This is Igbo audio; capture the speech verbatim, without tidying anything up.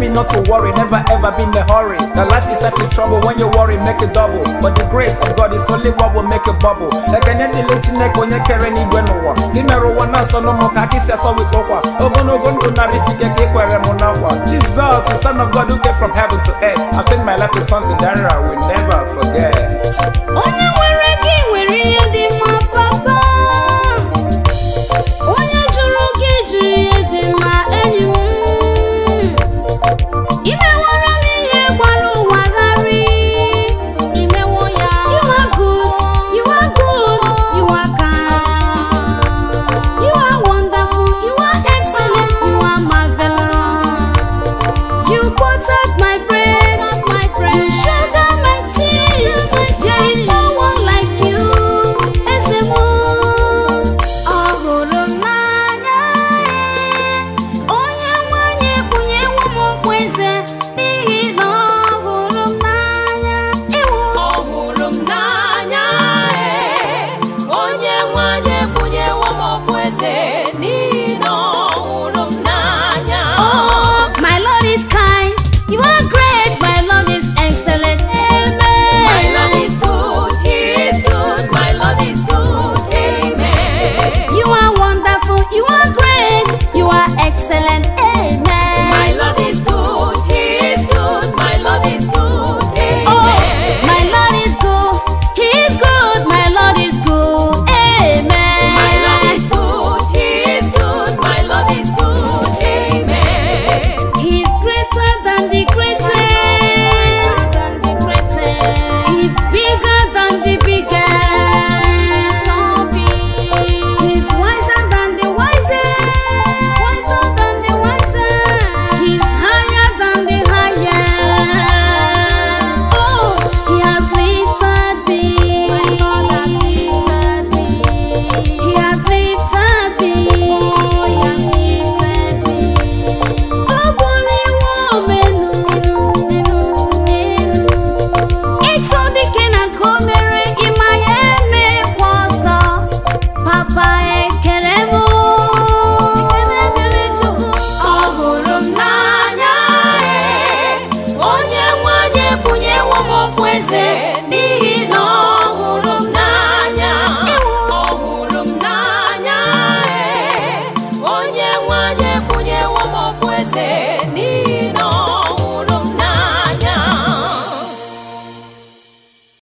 me not to worry, never ever be in a hurry. The life is every trouble, when you worry, make it double. But the grace of God is only what will make it bubble. Like an ending neck when you carry any when no one. The marijuana son no more kaki says so with Opa. Obono Gondo Narisi Geke Monawa. Jesus, the Son of God who came from heaven to earth. I think my life is something that I will never forget.